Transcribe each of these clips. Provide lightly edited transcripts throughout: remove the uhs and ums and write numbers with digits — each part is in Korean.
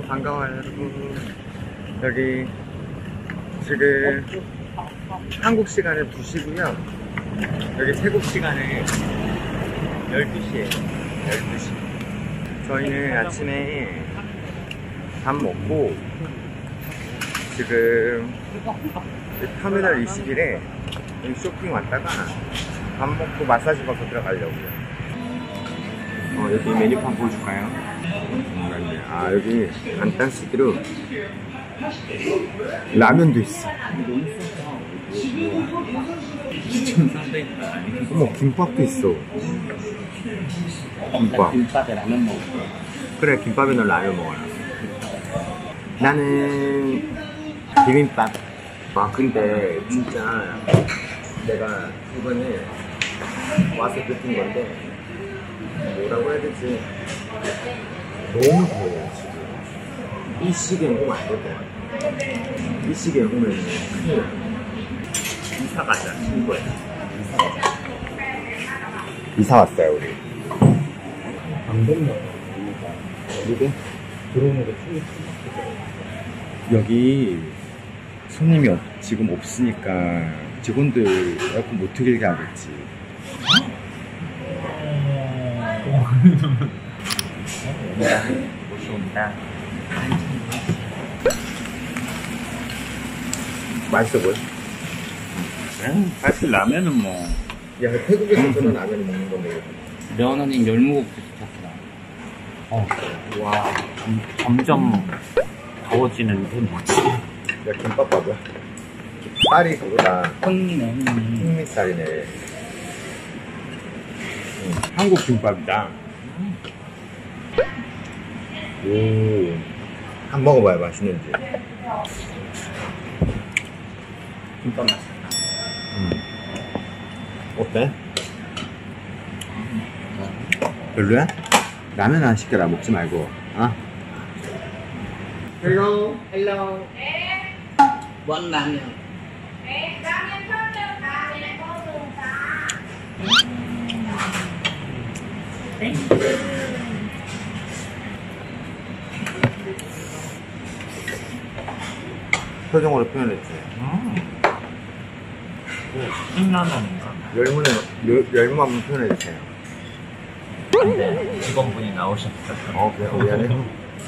반가워요 여러분. 여기 지금 한국 시간은 2시고요 여기 태국 시간은 12시에요 12시. 저희는 아침에 밥 먹고 지금 터미널 21에 여기 쇼핑 왔다가 밥 먹고 마사지 받고 들어가려고요. 여기 메뉴판 보여줄까요? 아 여기 간단 시드로 라면도 있어. 어머 김밥도 있어. 김밥. 김밥에 라면 먹어. 그래 김밥에 넣은 라면 먹어라. 나는 비빔밥. 아 근데 진짜 내가 이번에 와서 느낀 건데 뭐라고 해야 되지? 너무 더워요 지금. 이 시기엔 오면 안 될 것 같아. 이 시기엔 오면 큰일 나. 이사 가자 친구야. 이사 왔어요 우리. 안 됐나? 누구? 들어오는 게 충분히 여기 손님이 지금 없으니까 직원들 에어컨 못 틀게 하겠지. 모시온다. 맛있어 보여? 사실 라면은 뭐. 야 태국에서는 라면을 먹는 건데. 면허님 열무국수 시켰구나. 와, 점점 더워지는데 뭐지? 야 김밥 봐봐. 쌀이 그거다. 흥미네, 흥미. 흑미쌀이네. 한국 김밥이다. 오, 한 먹어봐요 맛있는지. 김밥 맛있다. 어때? 별로야? 라면 안 시켜라 먹지 말고. 헬로. 헬로. 뭔 라면? 표정으로 표현했지. 신라면인가? 열무 한번 표현해주세요. 근데 직원분이 나오셨어요. 그래 미안해.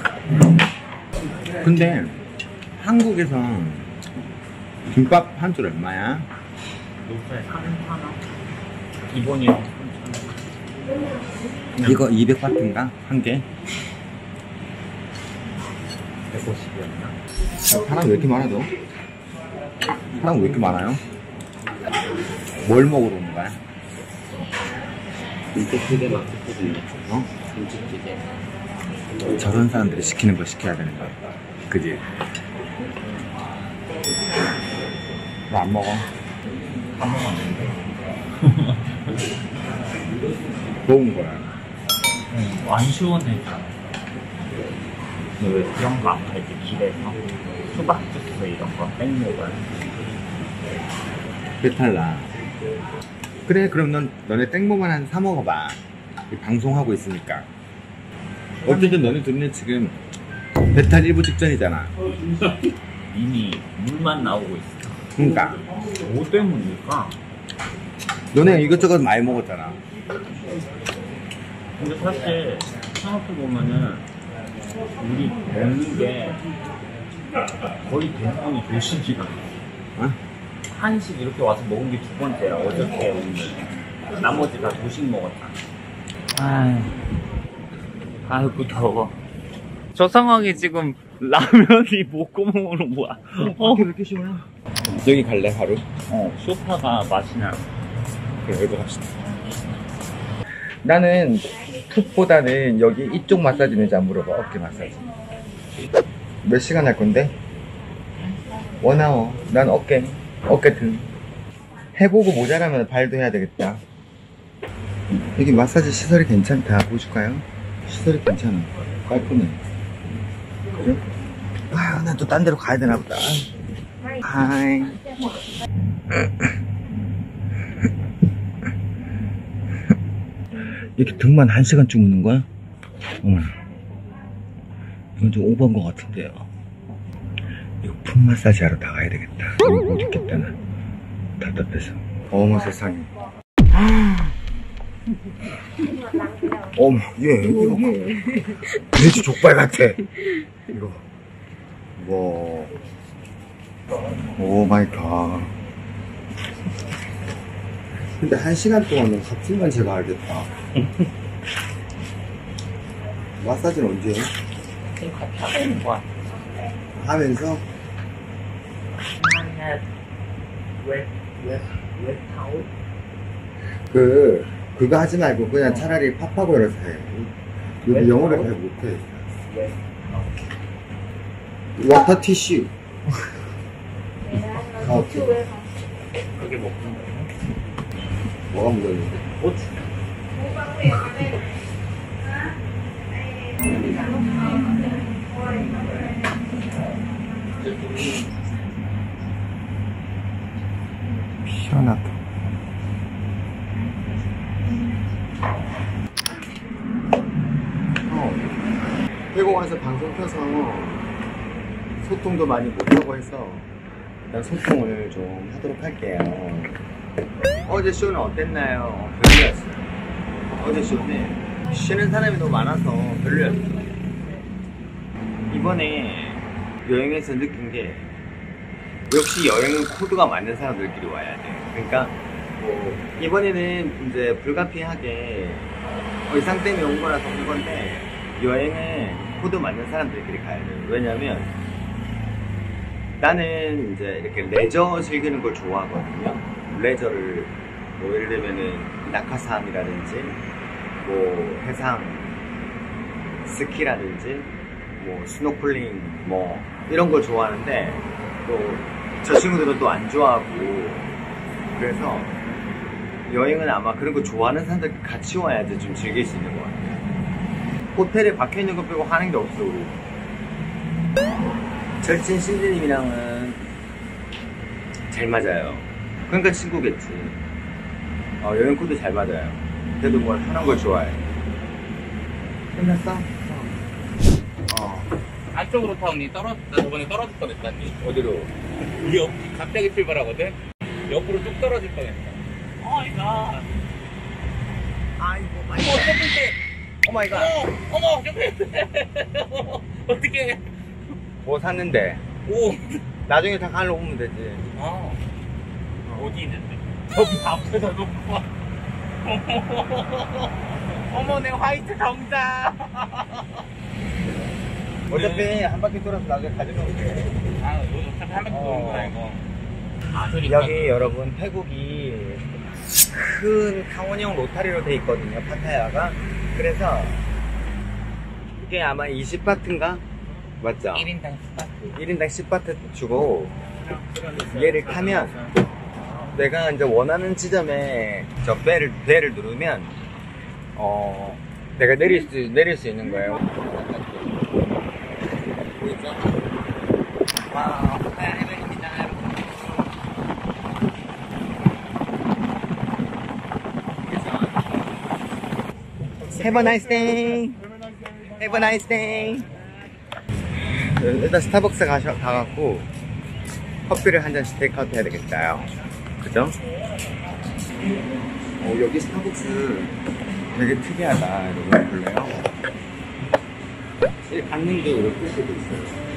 근데 한국에서 김밥 한 줄 얼마야? 요새 3,000원? 기본이 3,000원. 이거 200바트인가? 한 개? 150이었나? 사람 왜 이렇게 많아도? 사람 왜 이렇게 많아요? 뭘 먹으러 오는 거야? 김치찌개 맛있거든요. 김치찌개. 저런 사람들이 시키는 걸 시켜야 되는 거야. 그지? 너 안 먹어? 다 먹었는데. 좋은 거야. 안 시원해. 왜 그런 거 안 팔지? 길에서 수박 주스 이런 거 땡먹어요. 배탈 나. 그래 그럼 너네 땡모만 한 사 먹어봐. 방송하고 있으니까. 어쨌든 너네 둘은 지금 배탈 일부 직전이잖아. 이미 물만 나오고 있어. 그러니까 뭐 때문일까? 너네 이것저것 많이 먹었잖아. 근데 사실 생각해보면은 우리 먹는 게 거의 대부분이 조식이야. 어? 한식 이렇게 와서 먹은 게 2번째야. 어저께 오늘 나머지 다 조식 먹었다. 아이고 더워. 저 상황에 지금 라면이 목구멍으로 뭐야. 왜 이렇게 시원해? 여기 갈래 하루? 소파가 맛이 나. 그래 여기 갑시다. 나는 툭보다는 여기 이쪽 마사지는지 안 물어봐. 어깨 마사지 몇 시간 할 건데? 원아워. 난 어깨 등 해보고 모자라면 발도 해야 되겠다. 여기 마사지 시설이 괜찮다. 보여줄까요? 시설이 괜찮아. 깔끔해. 그래? 아유 난 또 딴 데로 가야 되나 보다. 하이. 이렇게 등만 1시간쯤 무는 거야? 어머나. 이건 좀 오버인 것 같은데요. 이거 풋 마사지 하러 나가야 되겠다. 이거 못 있겠다, 나. 답답해서. 어머 세상에. 어머, 이거 돼지 족발 같아. 이거. 와. 오 마이 갓. 근데 1시간 동안은 갑질만 제가 알겠다. 마사지는 언제 해? 지금 같이 하고 있는 거야. 하면서? 왜 타올? 그거 하지 말고 그냥 차라리 팝하고 이래서 해. 여기 영어를 잘 못해. 워터 티슈. 그게 먹는 거야? 뭐가 묻었는데? 고추. 시원하다. 태국 와서 방송 켜서 소통도 많이 못하고 해서 일단 소통을 좀 하도록 할게요. 어제 쇼는 어땠나요? 별로였어요. 어제 쇼는 쉬는 사람이 너무 많아서 별로였어요. 이번에 여행에서 느낀 게 역시 여행은 코드가 맞는 사람들끼리 와야 돼. 그러니까 뭐 이번에는 이제 불가피하게 의상 때문에 온 거라서 온 건데 여행은 코드 맞는 사람들끼리 가야 돼. 왜냐면 나는 이제 이렇게 레저 즐기는 걸 좋아하거든요. 레저를 뭐 예를 들면은 낙하산이라든지 뭐 해상 스키라든지 뭐 스노클링 뭐 이런 걸 좋아하는데 또 저 친구들은 또 안 좋아하고 그래서 여행은 아마 그런 거 좋아하는 사람들 같이 와야지 좀 즐길 수 있는 것 같아요. 호텔에 박혀있는 거 빼고 하는 게 없어 우리. 절친 신지님이랑은 잘 맞아요. 그러니까 친구겠지. 여행 코드 잘 맞아요. 그래도 뭘 하는 걸 좋아해. 끝났어? 안쪽으로 타오니 나 저번에 떨어질 뻔했다니. 어디로? 옆 갑자기 출발하거든. 옆으로 뚝 떨어질 뻔했어. 이거. 아이고 마이 어, 첫 번째. 오 마이 갓. 어머, 어떻게? 뭐 샀는데? 오. 나중에 다 갈러 오면 되지. 어디 있는데? 저기 앞에서 놓고. 어머, 내 화이트 정자. 어차피 한 바퀴 돌아서 나중에 가져가면 돼. 이거 어차피 한 바퀴 도는 거야, 이거. 여기 여러분 태국이 큰 타원형 로타리로 돼 있거든요. 파타야가. 그래서 이게 아마 20바트인가? 맞죠? 1인당 10바트. 1인당 10바트 주고 얘를 타면 내가 이제 원하는 지점에 저 배를 누르면 내가 내릴 수 있는 거예요. 와, 파타야 해변입니다. Have a nice day. Have a nice day. 일단 스타벅스 가갖고 커피를 한 잔씩 테이크아웃 해야 되겠다요. 그죠? 여기 스타벅스 되게 특이하다. 여러분 볼래요? 이 받는 게 이렇게 쓰고 있어요.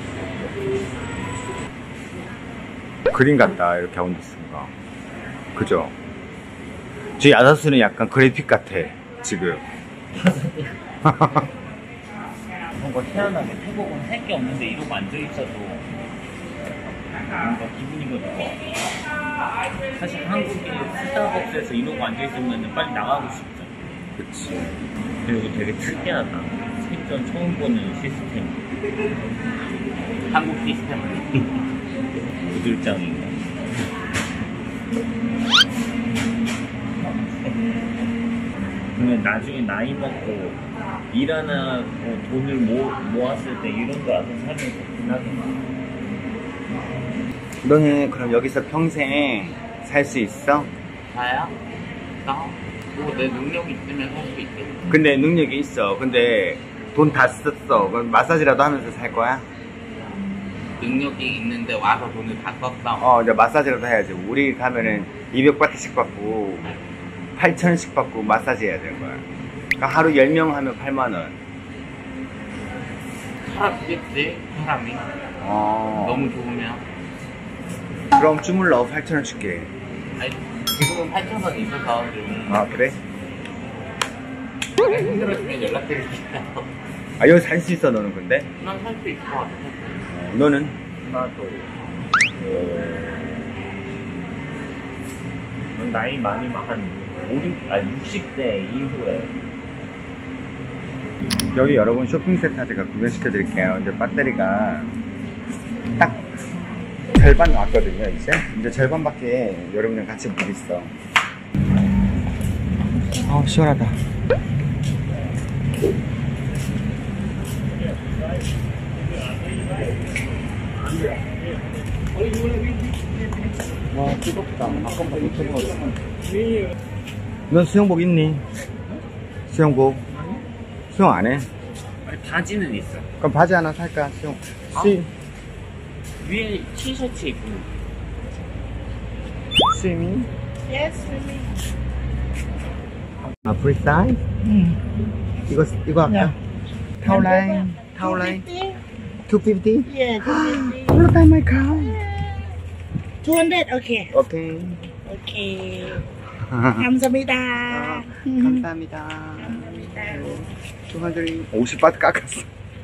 그림 같다. 이렇게 온도수가. 그죠? 저 야자수는 약간 그래픽 같아. 지금. 뭔가 희한하게 태국은 할 게 없는데 이러고 앉아있어도 뭔가 기분이 좋아. 사실 한국에 스타벅스에서 이러고 앉아있으면 빨리 나가고 싶잖아. 그치. 그리고 되게 특이하다. 생전 처음 보는 시스템. 한국 시스템은 구들장인가. 그러면 나중에 나이 먹고 일 하나 돈을 모았을 때 이런 거 와서 살면 좋긴 하겠다. 너는 그럼 여기서 평생 살 수 있어? 나야? 나? 뭐 내 능력이 있으면 살 수 있겠지. 근데 능력이 있어. 근데 돈 다 썼어. 그럼 마사지라도 하면서 살 거야? 능력이 있는데 와서 돈을 다 썼어. 이제 마사지라도 해야지. 우리 가면은 200바트씩 받고 8,000원씩 받고 마사지 해야 되는 거야. 그러니까 하루 10명 하면 8만 원. 살았겠지 사람이. 너무 좋으면. 그럼 주물러 8,000원 줄게. 아니, 지금은 8,000원 있어서 좀. 아 그래? 힘들어지면 연락드릴게요. 여기 살 수 있어 너는 근데? 난 살 수 있을 것 같아. 너는? 나도. 나이 많이 한 60대 이후에. 여기 여러분 쇼핑센터 제가 구경시켜 드릴게요. 이제 배터리가 딱 절반 나왔거든요. 이제 절반밖에 여러분들 같이 못 있어. 시원하다. 와 뜨겁다. 아까보다 못 뜨거웠어. 넌 수영복 입니? 수영복? 수영 안 해? 아니, 바지는 있어. 그럼 바지 하나 살까? 수영. 위에 티셔츠 입고. 스위밍? Yes, swimming. 프리스타일? 이거 할까? 타올라인? 타올라인? 250? Yeah, 250. Look at my car. 200. Okay. 오케이. Okay. 감사합니다. 감사합니다. 250바트 깎았어.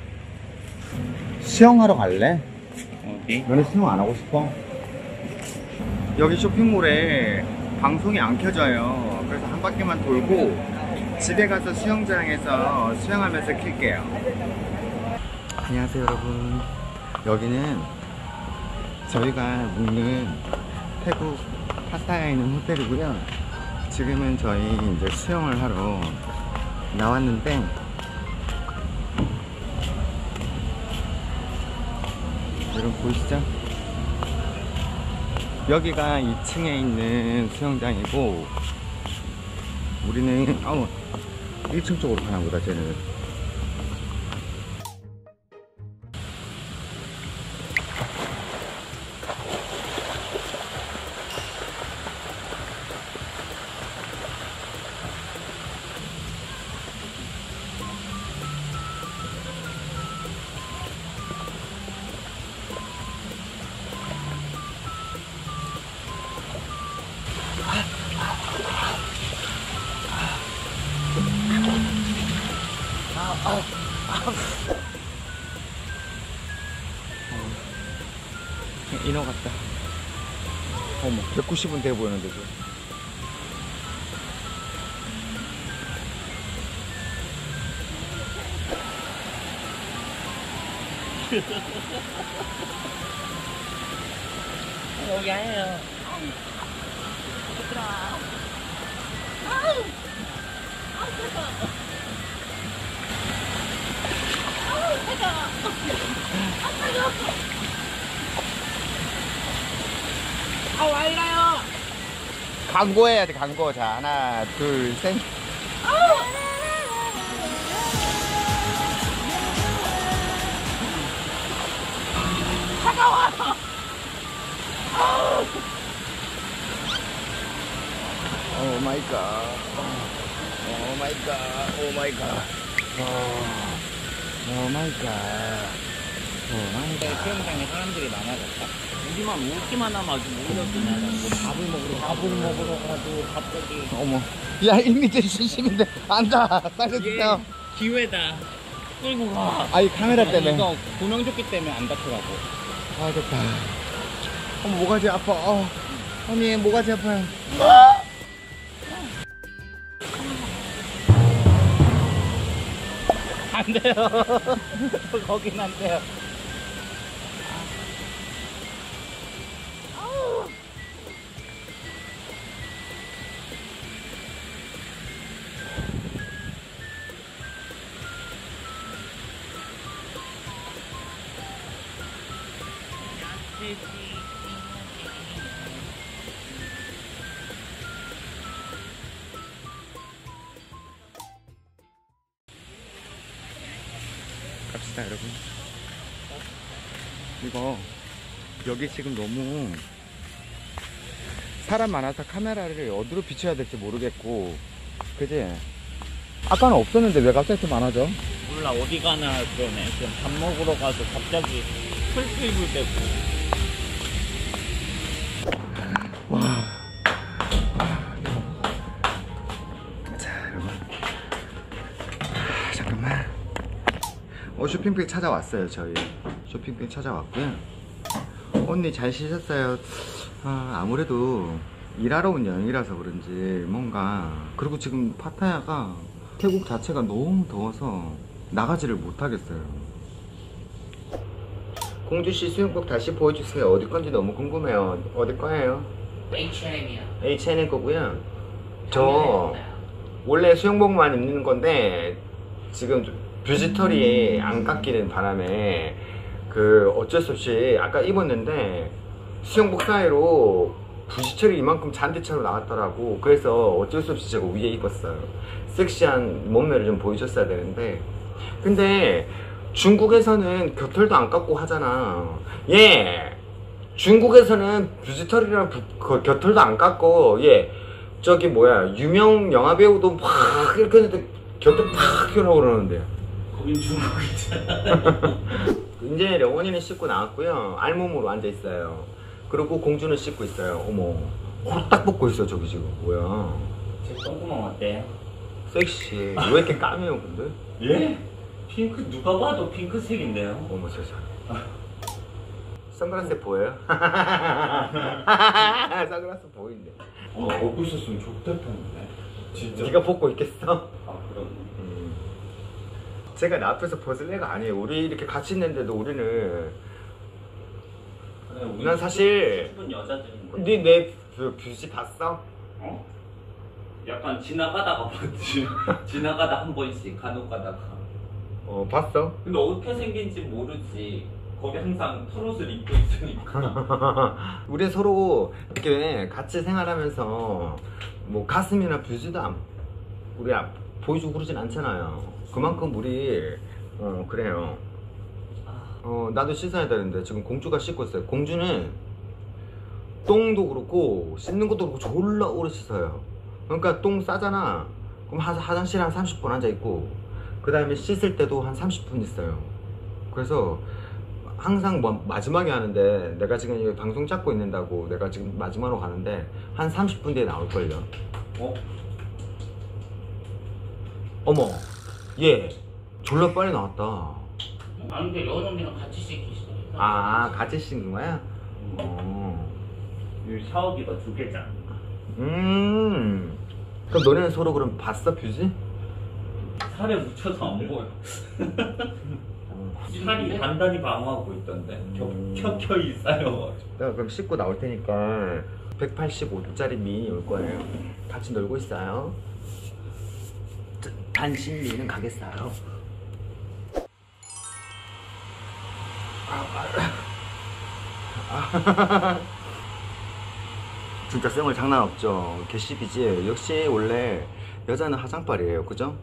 수영하러 갈래? 어디? 너네 수영 안 하고 싶어? 여기 쇼핑몰에 방송이 안 켜져요. 그래서 한 바퀴만 돌고 집에 가서 수영장에서 수영하면서 킬게요. 안녕하세요 여러분. 여기는 저희가 묵는 태국 파타야에 있는 호텔이고요. 지금은 저희 이제 수영을 하러 나왔는데 여러분 보이시죠? 여기가 2층에 있는 수영장이고 우리는 1층 쪽으로 가나 보다 쟤는. 인어 같다. 어머 190은 돼 보이는데 지금. Đồ gái rồi. 광고해야 돼. 광고. 자 하나 둘 셋. 오 마이 갓. 오 마이 갓. 오 마이 갓. 오 마이 갓. 오 마이 갓. 수영장에 사람들이 많아졌다. 우리만 오기만 하면 아주 몰렸구나. 뭐 밥을 먹으러 가도 갑자기. 어머. 야 1m 70인데 앉아. 살려주세요. 기회다. 끌고 가. 아니 카메라 때문에. 이거 구명조끼 때문에 안 닿더라고. 아 됐다. 어머 모가지 아파. 언니 모가지 아파요. 안 돼요. 거긴 안 돼요. 이거 여기 지금 너무 사람 많아서 카메라를 어디로 비춰야 될지 모르겠고, 그지? 아까는 없었는데 왜 갑자기 이렇게 많아져? 몰라 어디 가나 그러네. 지금 밥 먹으러 가서 갑자기 풀필불 대고. 와. 자, 여러분. 잠깐만. 쇼핑백 찾아왔어요, 저희. 쇼핑백 찾아왔고요. 언니 잘 쉬셨어요? 아무래도 일하러 온 여행이라서 그런지 뭔가, 그리고 지금 파타야가 태국 자체가 너무 더워서 나가지를 못하겠어요. 공주씨 수영복 다시 보여주세요. 어디 건지 너무 궁금해요. 어디 거예요? H&M이요. H&M 거고요. 저 원래 수영복만 입는 건데 지금 뷰지털이 안 깎이는 바람에 어쩔 수 없이 아까 입었는데 수영복 사이로 뷰지털이 이만큼 잔디처럼 나왔더라고. 그래서 어쩔 수 없이 제가 위에 입었어요. 섹시한 몸매를 좀 보여줬어야 되는데, 근데 중국에서는 곁털도 안 깎고 하잖아. 예, 중국에서는 뷰지털이랑 곁털도 안 깎고, 예, 저기 뭐야 유명 영화배우도 막 이렇게 했는데 곁털 팍 튀어나오고 그러는데. 거긴 중국이잖아. 이제 려원이는 씻고 나왔고요. 알몸으로 앉아있어요. 그리고 공주는 씻고 있어요. 어머, 홀딱 벗고 있어. 저기 지금 뭐야. 제 똥구멍 어때요? 섹시. 왜 이렇게 까매요 근데? 예? 핑크 누가 봐도 핑크색인데요. 어머 세상. 선글라스 보여요? 선글라스 보이네. 벗고 있었으면 좋겠던데. 진짜. 네가 벗고 있겠어? 아 그럼. 제가 나 앞에서 벗을 애가 아니에요. 우리 이렇게 같이 있는데도 우리는. 난 사실 예쁜 여자들인데. 내 뷰지 봤어? 어? 약간 지나가다가 봤지. 지나가다 한 번씩 간혹 가다가. 봤어? 근데 어떻게 생긴지 모르지. 거기 항상 털옷을 입고 있으니까. 우리 서로 이렇게 같이 생활하면서 뭐 가슴이나 뷰지도 우리 보여주고 그러진 않잖아요. 그만큼 우리 그래요. 나도 씻어야 되는데 지금 공주가 씻고 있어요. 공주는 똥도 그렇고 씻는 것도 그렇고 졸라 오래 씻어요. 그러니까 똥 싸잖아. 그럼 화장실에 한 30분 앉아있고 그 다음에 씻을 때도 한 30분 있어요. 그래서 항상 마지막에 하는데, 내가 지금 여기 방송 잡고 있는다고 내가 지금 마지막으로 가는데 한 30분 뒤에 나올걸요. 어머, 얘 졸라 빨리 나왔다. 아니 근데 여원 언니랑 같이 씻기시네. 같이 씻는 거야? 이 샤워기가 2개잖아. 그럼 너네는 서로 그럼 봤어 뷰지? 살에 묻혀서 안 보여. 살이 단단히 방어하고 있던데. 켜켜이 쌓여가지고. 내가 그럼 씻고 나올 테니까 185짜리 미인이 올 거예요. 같이 놀고 있어요. 단실리는 가겠어요. 진짜 쌩얼 장난 없죠. 개씹이지. 역시 원래 여자는 화장빨이에요. 그죠?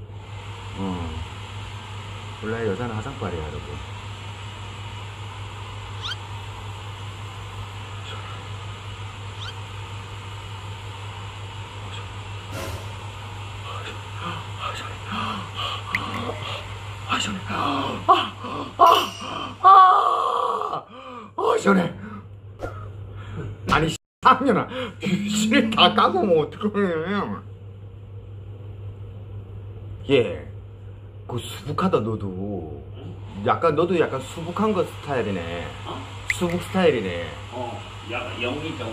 원래 여자는 화장빨이에요, 여러분. 시원해. 아니 상년아, 뷰시를 다 까보면 어떡하냐. 예, 그 수북하다. 너도 너도 약간 수북한 거 스타일이네. 수북 스타일이네. 약간 영희정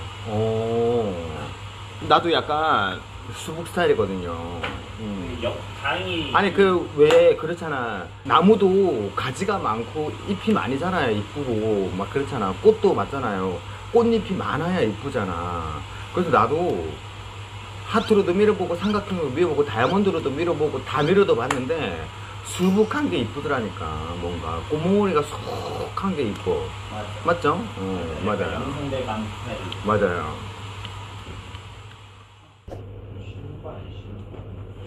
스타일. 나도 약간 수북 스타일이거든요. 다행히. 아니 왜 그렇잖아. 나무도 가지가 많고 잎이 많이잖아요. 이쁘고 막 그렇잖아. 꽃도 맞잖아요. 꽃잎이 많아야 이쁘잖아. 그래서 나도 하트로도 밀어보고 삼각형으로 밀어보고 다이아몬드로도 밀어보고 다 밀어도 봤는데 수북한 게 이쁘더라니까. 뭔가 꽃몽오리가 수북한 게 이뻐. 맞죠? 맞아요. 영상대감 스타일. 맞아요.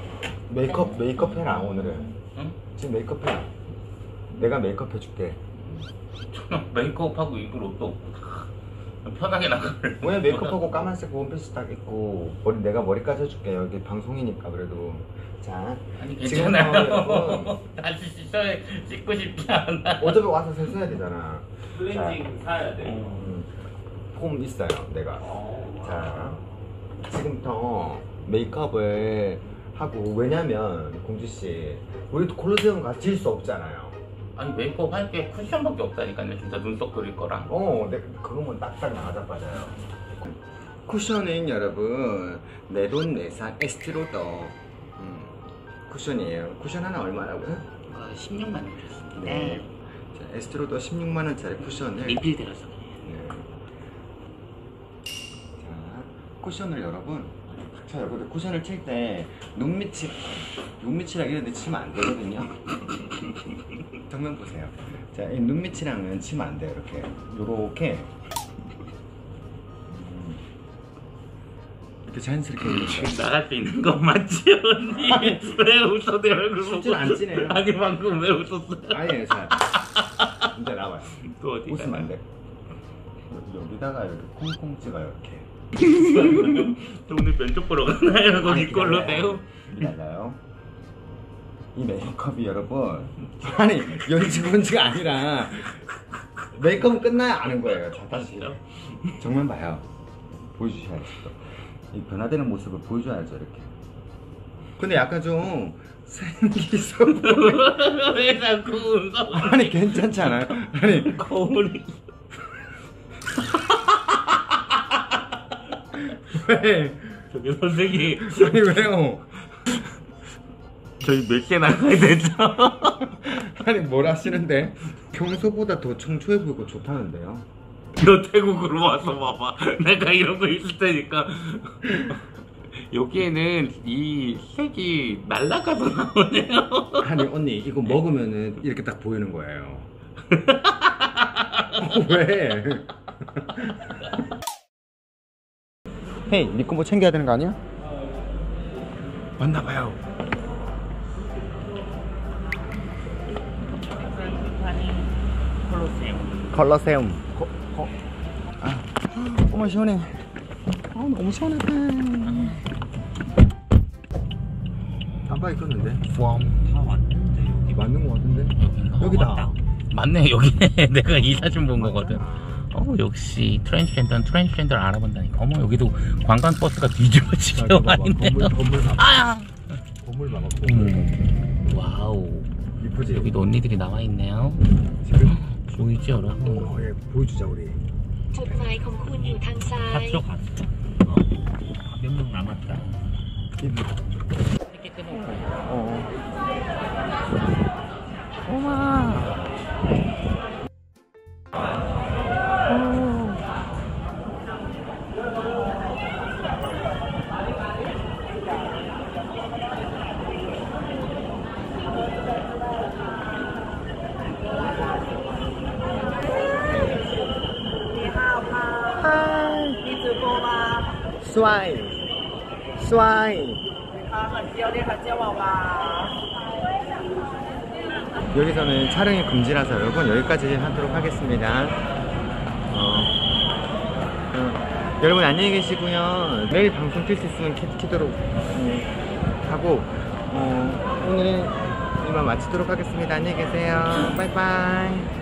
메이크업 해라 오늘은. 응? 지금 메이크업 해라. 내가 메이크업 해줄게. 저는 메이크업하고 입을 옷도 편하게 나가는. 왜 메이크업하고 까만색 원피스 딱 입고 내가 머리까지 해줄게. 여기 방송이니까 그래도. 자, 아니 지금 괜찮아요. 여러분 다시 씻고 싶지 않아. 어차피 와서 세수해야 되잖아. 클렌징 사야 돼. 폼 있어요, 내가. 자, 지금부터 메이크업을 하고, 왜냐면 공주씨 우리 콜로세움 같이 일 수 없잖아요. 아니 메이크업 할 게 쿠션밖에 없다니까요. 진짜 눈썹 그릴 거랑. 그거면 딱딱 나가자빠져요. 쿠션은 여러분 내돈 내산 에스티로더 쿠션이에요. 쿠션 하나 얼마라고요? 16만 원 줬습니다. 네. 자, 에스티로더 16만원짜리 쿠션을 리필 들어서. 네. 자, 쿠션을 여러분, 자 여러분 쿠션을 칠 때 눈밑이랑 이런 데 치면 안 되거든요. 정면 보세요. 자, 이 눈밑이랑은 치면 안 돼요. 요렇게 이렇게 자연스럽게 해주세요. 나갈 수 있는 건 맞지 언니? 왜 웃어 내 얼굴 보고? 실제로 안 찌네요. 아니 방금 왜 웃었어? 아니에요. 자, 이제 나와요. 또 어디 웃으면 안 돼. 여기다가 이렇게 콩콩 찍어요. 이렇게. 저 오늘 면접 보러 가나요? 거기 걸로 배우? 기다려요. 이 메이크업이 여러분, 아니 연지곤지가 아니라 메이크업은 끝나야 아는 거예요. 자, 다시 정면 봐요. 보여주셔야죠. 이 변화되는 모습을 보여줘야죠. 이렇게. 근데 약간 좀 생기 있어 보여. 왜 자꾸 웃어? 아니 괜찮지 않아요? 아니 거울이. 왜? 저기 선생님 아니 왜요? 저희 몇 시에 나가야 되죠? 아니 뭘 하시는데? 평소보다 더 청초해 보이고 좋다는데요? 너 태국으로 와서 봐봐. 내가 이런 거 있을 테니까. 여기에는 이 색이 날아가서 나오네요. 아니 언니 이거 먹으면은 이렇게 딱 보이는 거예요. 왜? 헤이, 니 거 뭐 챙겨야 되는 거 아니야? 맞나봐요. 컬러세움. 아, 어머 시원해. 너무 시원하다. 깜빡이 껐는데. 다 왔는데 여기 맞는 거 같은데? 여기다. 맞다. 맞네 여기네. 내가 이 사진 본 거거든. 역시 트랜스젠더를 알아본다니까. 어머 여기도 관광버스가 뒤집어지게 와 있네요. 건물 봐봐. 아야. 건물 봐봐. 와우. 이쁘지? 여기도 언니들이 나와 있네요. 지금? 보이지 여러분? 예, 보여주자 우리. จุดหมายของคุณอยู่ทางซ้าย 탑쪽 갔어. 몇 명 남았다. 이렇게 끊어놓고. 어마. 스와이 여기서는 촬영이 금지라서 여러분 여기까지 하도록 하겠습니다. 여러분 안녕히 계시고요. 내일 방송 킬 수 있으면 키도록 하고 오늘은 이만 마치도록 하겠습니다. 안녕히 계세요. 빠이빠이.